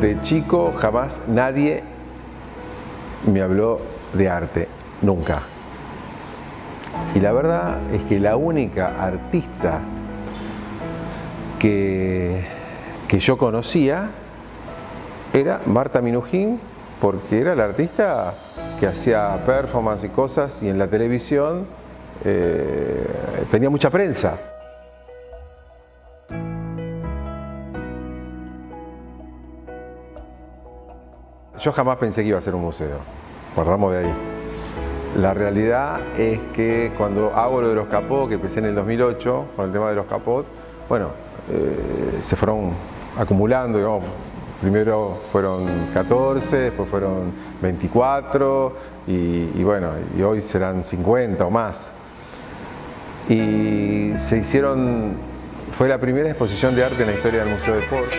de chico jamás nadie me habló de arte, nunca. Y la verdad es que la única artista que yo conocía era Marta Minujín, porque era la artista que hacía performance y cosas, y en la televisión tenía mucha prensa. Yo jamás pensé que iba a ser un museo, partamos de ahí. La realidad es que cuando hago lo de los capots, que empecé en el 2008 con el tema de los capots, bueno, se fueron acumulando, digamos. Primero fueron 14, después fueron 24 y bueno, y hoy serán 50 o más. Y se hicieron, fue la primera exposición de arte en la historia del Museo de Porsche.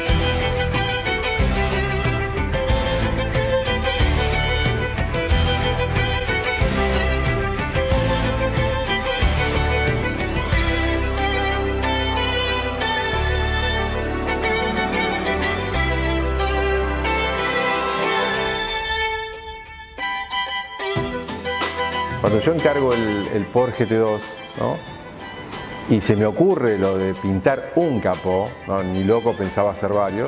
Cuando yo encargo el Porsche GT2, ¿no? Y se me ocurre lo de pintar un capó, ¿no? Ni loco pensaba hacer varios,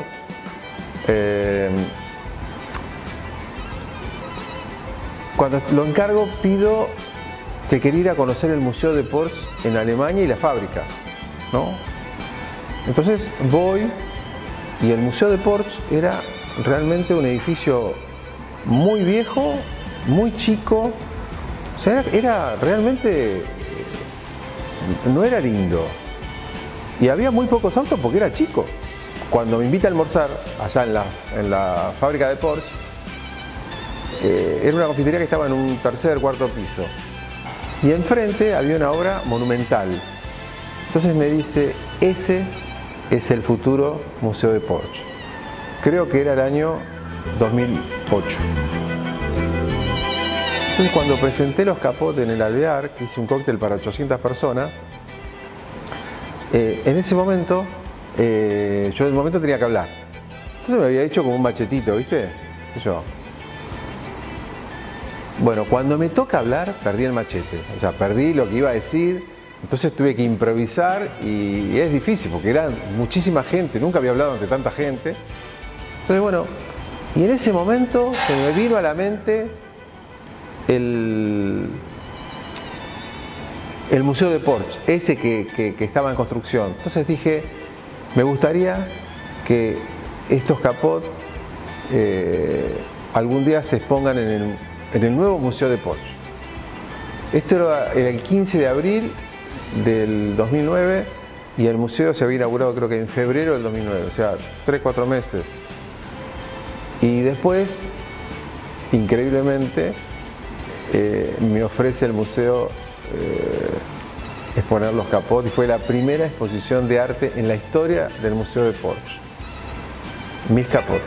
cuando lo encargo pido que quería ir a conocer el Museo de Porsche en Alemania y la fábrica, ¿no? Entonces voy y el Museo de Porsche era realmente un edificio muy viejo, muy chico. O sea, era realmente, no era lindo. Y había muy pocos autos porque era chico. Cuando me invita a almorzar, allá en la fábrica de Porsche, era una confitería que estaba en un tercer, cuarto piso. Y enfrente había una obra monumental. Entonces me dice, ese es el futuro Museo de Porsche. Creo que era el año 2008. Entonces, cuando presenté los capotes en el Alvear, que hice un cóctel para 800 personas, en ese momento, yo en el momento tenía que hablar. Entonces me había hecho como un machetito, ¿viste? Yo. Bueno, cuando me toca hablar, perdí el machete. O sea, perdí lo que iba a decir. Entonces tuve que improvisar y es difícil porque era muchísima gente. Nunca había hablado ante tanta gente. Entonces, bueno, y en ese momento se me vino a la mente el Museo de Porsche, ese que estaba en construcción. Entonces dije, me gustaría que estos capots algún día se expongan en el nuevo Museo de Porsche. Esto era el 15 de abril del 2009 y el museo se había inaugurado creo que en febrero del 2009, o sea, 3-4 meses. Y después, increíblemente, me ofrece el museo exponer los capots y fue la primera exposición de arte en la historia del Museo de Porsche. Mis capots.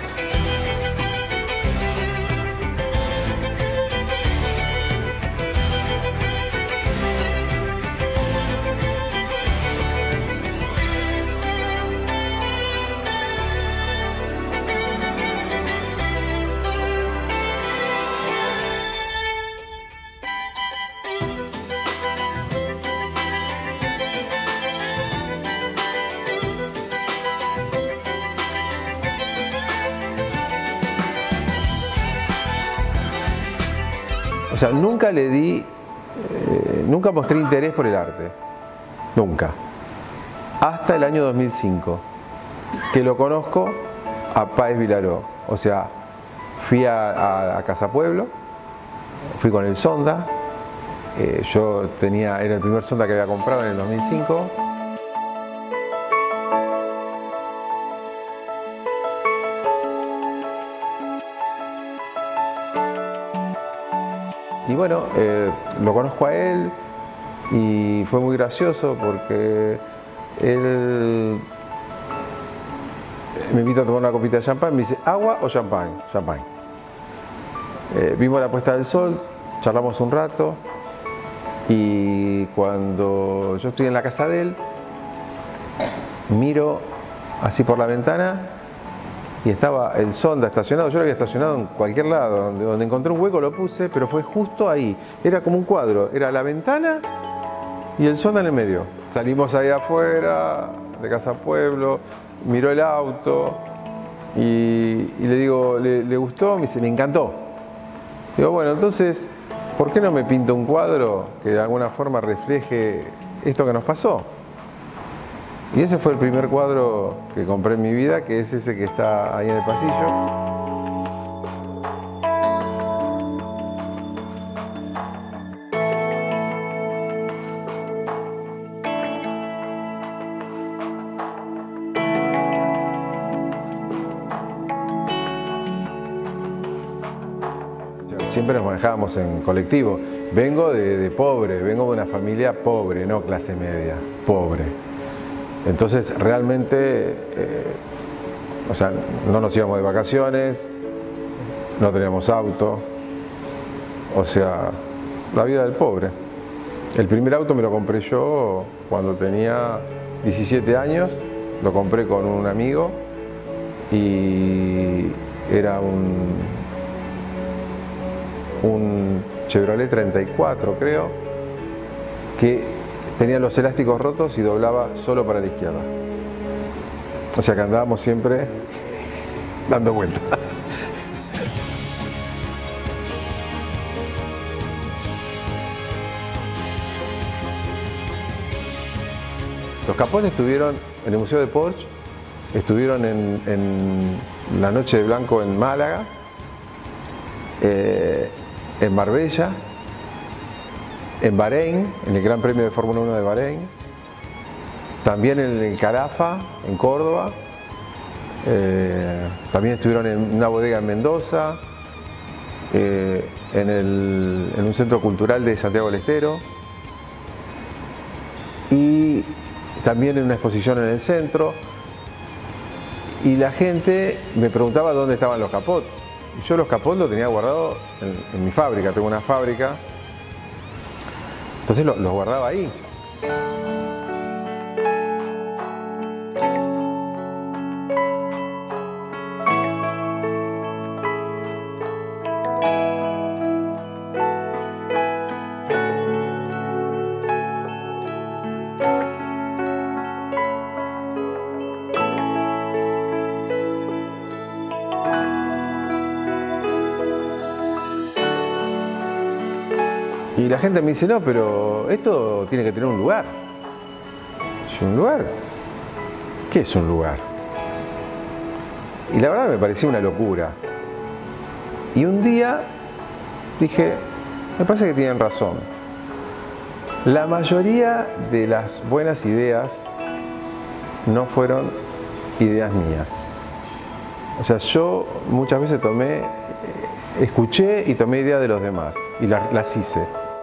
O sea, nunca le di, nunca mostré interés por el arte, nunca. Hasta el año 2005, que lo conozco a Páez Vilaró. O sea, fui a Casa Pueblo, fui con el Sonda, era el primer Sonda que había comprado en el 2005. Y bueno, lo conozco a él y fue muy gracioso porque él me invita a tomar una copita de champán, me dice, ¿agua o champán? Champán. Vimos la puesta del sol, charlamos un rato y cuando yo estoy en la casa de él, miro así por la ventana y estaba el Sonda estacionado. Yo lo había estacionado en cualquier lado, donde encontré un hueco lo puse, pero fue justo ahí. Era como un cuadro, era la ventana y el Sonda en el medio. Salimos ahí afuera, de Casa Pueblo, miró el auto y le digo, ¿le gustó? Me dice, me encantó. Digo, bueno, entonces, ¿por qué no me pinto un cuadro que de alguna forma refleje esto que nos pasó? Y ese fue el primer cuadro que compré en mi vida, que es ese que está ahí en el pasillo. Siempre nos manejábamos en colectivo. Vengo de pobre, vengo de una familia pobre, no clase media, pobre. Entonces realmente, o sea, no nos íbamos de vacaciones, no teníamos auto, o sea, la vida del pobre. El primer auto me lo compré yo cuando tenía 17 años, lo compré con un amigo y era un Chevrolet 34, creo, que tenía los elásticos rotos y doblaba solo para la izquierda. O sea que andábamos siempre dando vueltas. Los Capot estuvieron en el Museo de Porsche, estuvieron en la Noche de Blanco en Málaga, en Marbella, en Bahrein, en el Gran Premio de Fórmula 1 de Bahrein, también en el Carafa, en Córdoba, también estuvieron en una bodega en Mendoza, en un centro cultural de Santiago del Estero y también en una exposición en el centro. Y la gente me preguntaba dónde estaban los Capot. Y yo los Capot los tenía guardados en mi fábrica, tengo una fábrica, entonces los guardaba ahí. Y la gente me dice, no, pero esto tiene que tener un lugar. ¿Un lugar? ¿Qué es un lugar? Y la verdad me parecía una locura. Y un día dije, me parece que tienen razón. La mayoría de las buenas ideas no fueron ideas mías. O sea, yo muchas veces escuché y tomé ideas de los demás y las hice.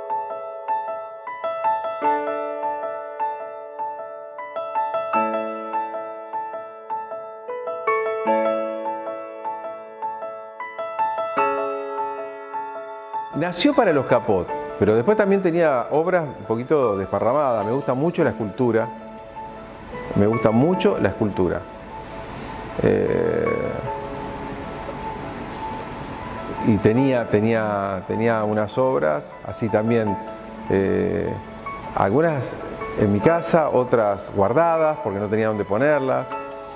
Nació para los Capot, pero después también tenía obras un poquito desparramadas. Me gusta mucho la escultura. Me gusta mucho la escultura. Y tenía unas obras, así también, algunas en mi casa, otras guardadas porque no tenía dónde ponerlas.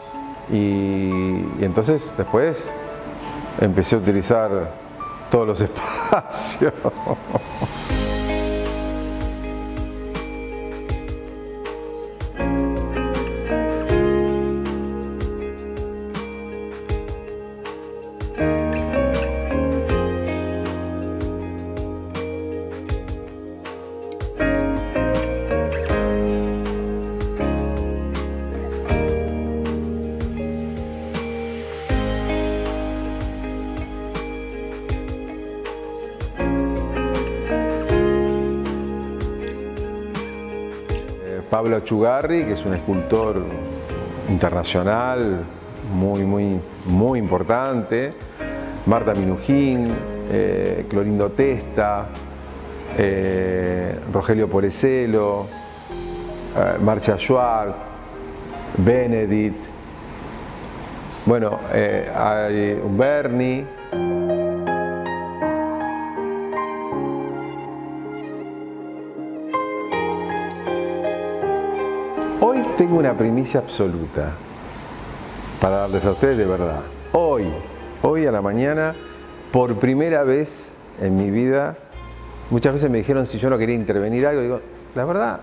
Y entonces después empecé a utilizar todos los espacios. Pablo Achugarri, que es un escultor internacional muy importante, Marta Minujín, Clorindo Testa, Rogelio Porecelo, Marcia Schwartz, Benedict, Bueno, hay un Bernie. Hoy tengo una primicia absoluta para darles a ustedes de verdad. Hoy a la mañana, por primera vez en mi vida, muchas veces me dijeron si yo no quería intervenir algo. Digo, la verdad,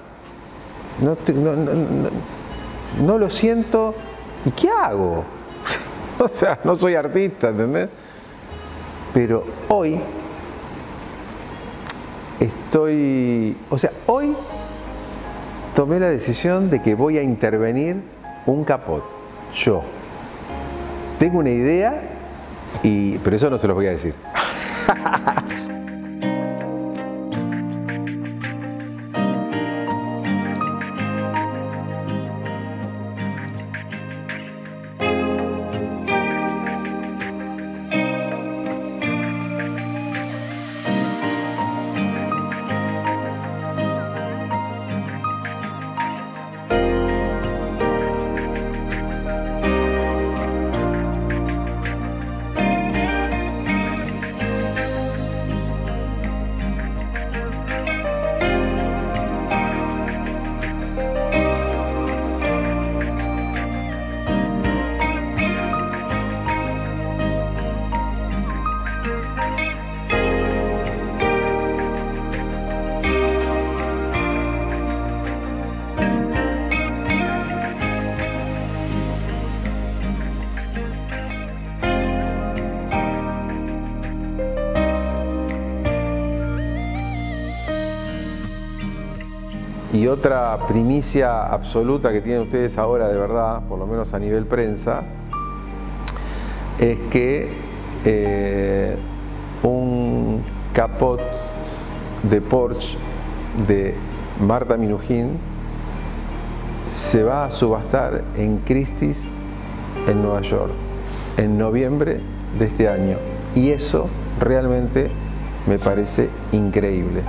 no lo siento. ¿Y qué hago? O sea, no soy artista, ¿entendés? Pero hoy hoy tomé la decisión de que voy a intervenir un Capot. Yo. Tengo una idea, pero eso no se los voy a decir. Y otra primicia absoluta que tienen ustedes ahora de verdad, por lo menos a nivel prensa, es que un Capot de Porsche de Marta Minujín se va a subastar en Christie's en Nueva York en noviembre de este año. Y eso realmente me parece increíble.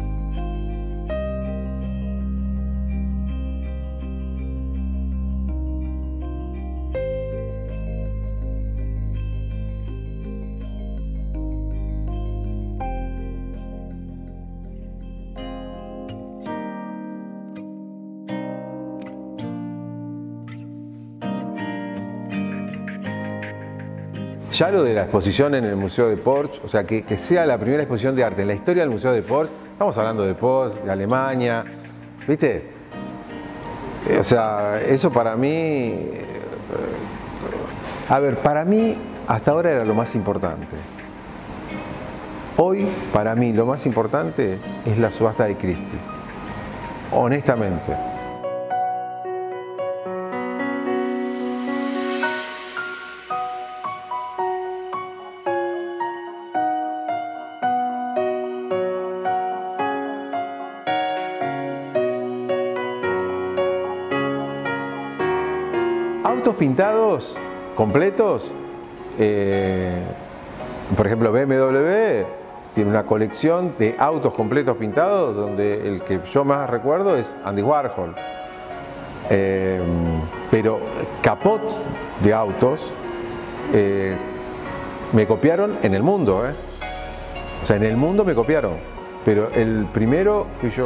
Ya lo de la exposición en el Museo de Porsche, o sea, que sea la primera exposición de arte en la historia del Museo de Porsche, estamos hablando de Porsche, de Alemania, ¿viste? O sea, eso para mí, para mí hasta ahora era lo más importante. Hoy, para mí, lo más importante es la subasta de Christie's, honestamente. Autos pintados completos, por ejemplo BMW tiene una colección de autos completos pintados donde el que yo más recuerdo es Andy Warhol, pero Capot de autos me copiaron en el mundo, o sea, en el mundo me copiaron, pero el primero fui yo.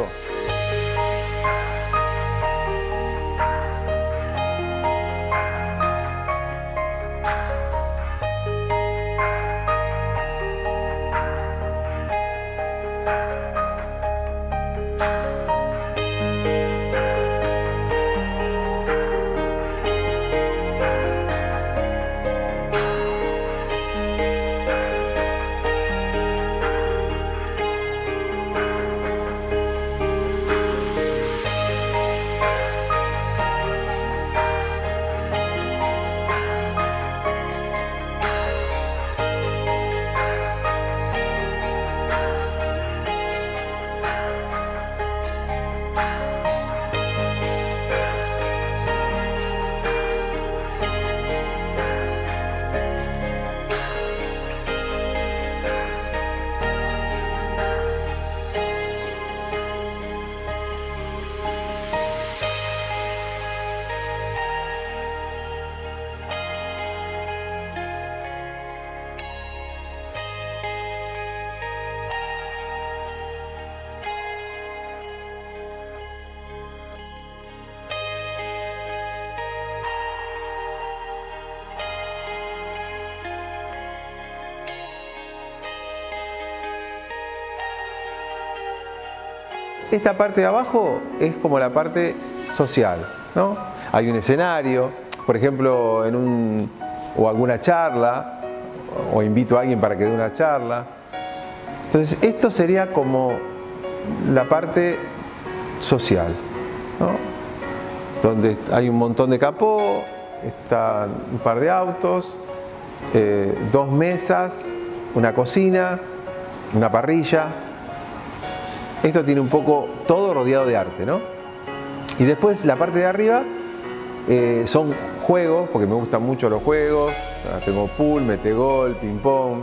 esta parte de abajo es como la parte social, ¿no? Hay un escenario, por ejemplo, o alguna charla, o invito a alguien para que dé una charla. Entonces, esto sería como la parte social, ¿no? Donde hay un montón de capó, están un par de autos, 2 mesas, una cocina, una parrilla. Esto tiene un poco todo rodeado de arte, ¿no? Y después la parte de arriba son juegos, porque me gustan mucho los juegos. Tengo pool, metegol, ping pong,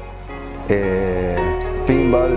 pinball.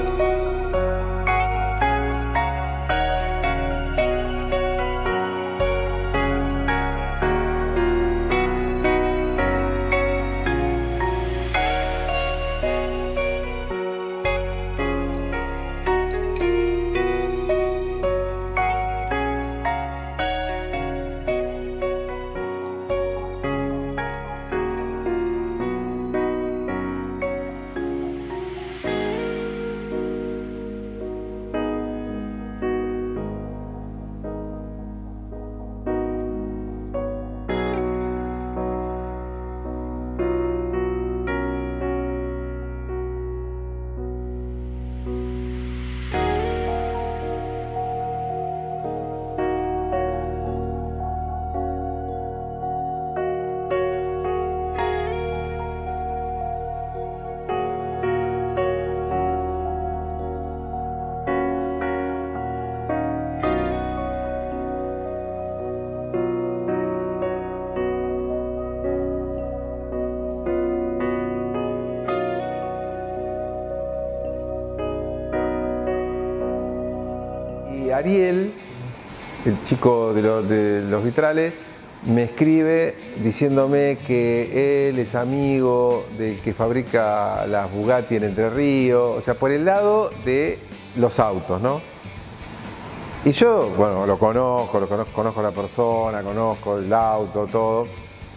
Ariel, el chico de los vitrales, me escribe diciéndome que él es amigo del que fabrica las Bugatti en Entre Ríos, o sea, por el lado de los autos, ¿no? Y yo, bueno, lo conozco a la persona, conozco el auto, todo.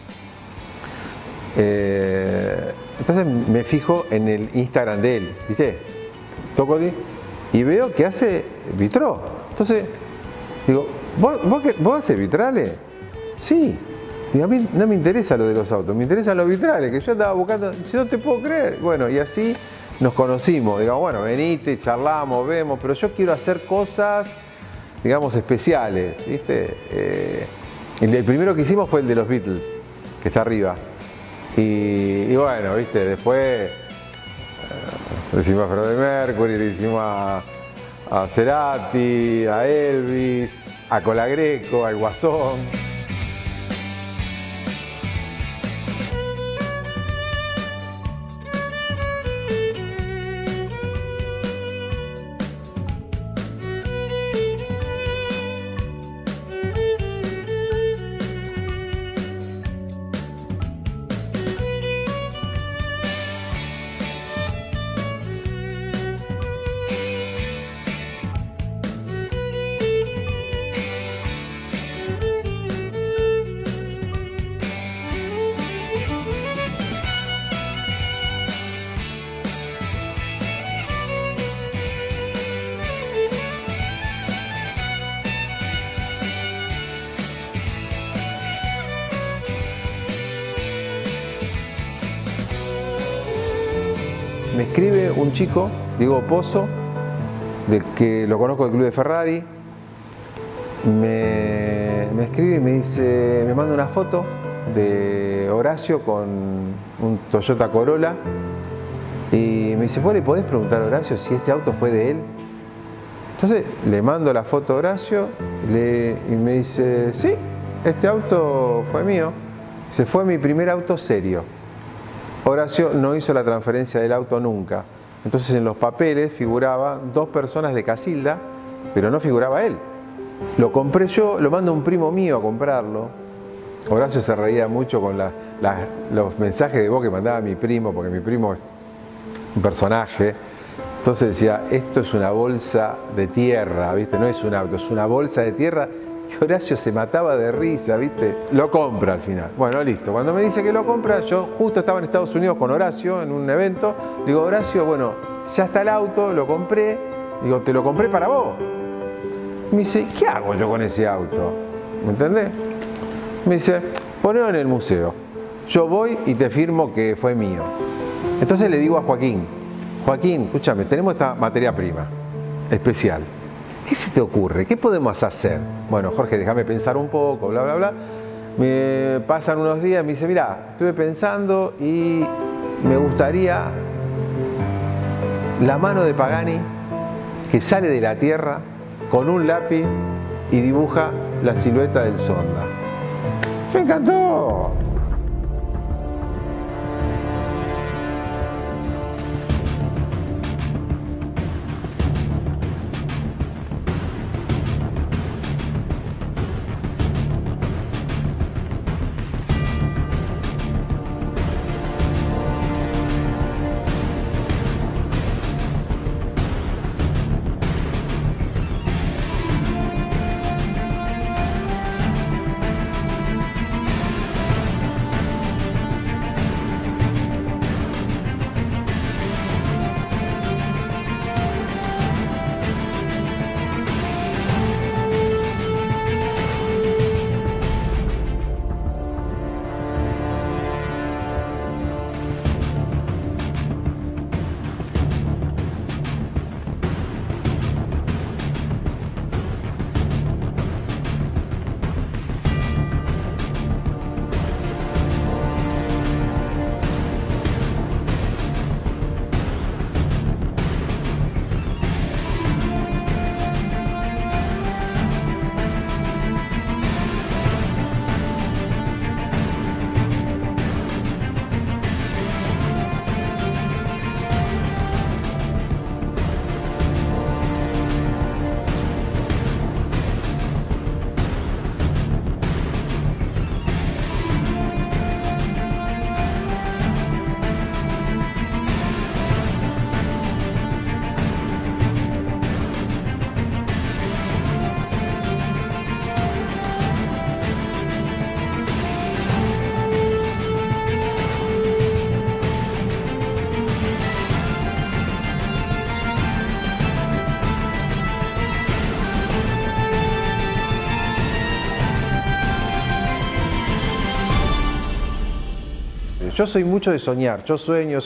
Entonces me fijo en el Instagram de él, ¿viste? Toco y veo que hace vitró. Entonces, digo, ¿vos haces vitrales? Sí. Digo, a mí no me interesa lo de los autos, me interesan los vitrales, que yo andaba buscando, si no te puedo creer. Bueno, y así nos conocimos. Digo, bueno, venite, charlamos, vemos, pero yo quiero hacer cosas, digamos, especiales, ¿viste? El primero que hicimos fue el de los Beatles, que está arriba. Y bueno, ¿viste? Después le hicimos a Freddie Mercury, le hicimos a Cerati, a Elvis, a Colagreco, al Guasón. Me escribe un chico, Diego Pozo, del que lo conozco del Club de Ferrari. Me escribe y me dice, me manda una foto de Horacio con un Toyota Corolla y me dice, ¿vos le podés preguntar a Horacio si este auto fue de él? Entonces le mando la foto a Horacio y me dice, sí, este auto fue mío. Dice, fue mi primer auto serio. Horacio no hizo la transferencia del auto nunca. Entonces en los papeles figuraba 2 personas de Casilda, pero no figuraba él. Lo compré yo, lo mando a un primo mío a comprarlo. Horacio se reía mucho con los mensajes de voz que mandaba mi primo, porque mi primo es un personaje. Entonces decía, esto es una bolsa de tierra, ¿viste? No es un auto, es una bolsa de tierra. Y Horacio se mataba de risa, ¿viste? Lo compra al final. Bueno, listo. Cuando me dice que lo compra, yo justo estaba en Estados Unidos con Horacio en un evento. Digo, Horacio, bueno, ya está el auto, lo compré. Digo, te lo compré para vos. Me dice, ¿qué hago yo con ese auto? ¿Me entendés? Me dice, ponelo en el museo. Yo voy y te firmo que fue mío. Entonces le digo a Joaquín, Joaquín, escúchame, tenemos esta materia prima especial. ¿Qué se te ocurre? ¿Qué podemos hacer? Bueno, Jorge, déjame pensar un poco, bla, bla, bla. Me pasan unos días, me dice, mira, estuve pensando y me gustaría la mano de Pagani que sale de la tierra con un lápiz y dibuja la silueta del Sonda. ¡Me encantó! Yo soy mucho de soñar, yo sueño.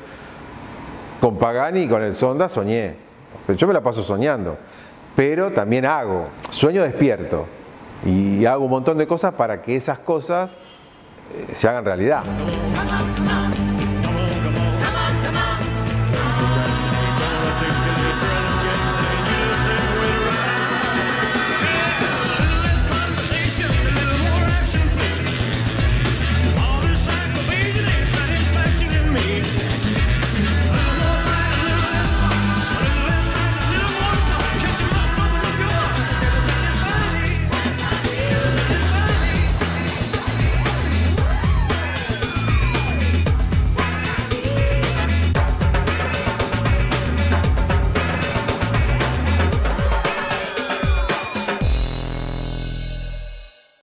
Con Pagani y con el Sonda soñé. Yo me la paso soñando, pero también hago. Sueño despierto y hago un montón de cosas para que esas cosas se hagan realidad.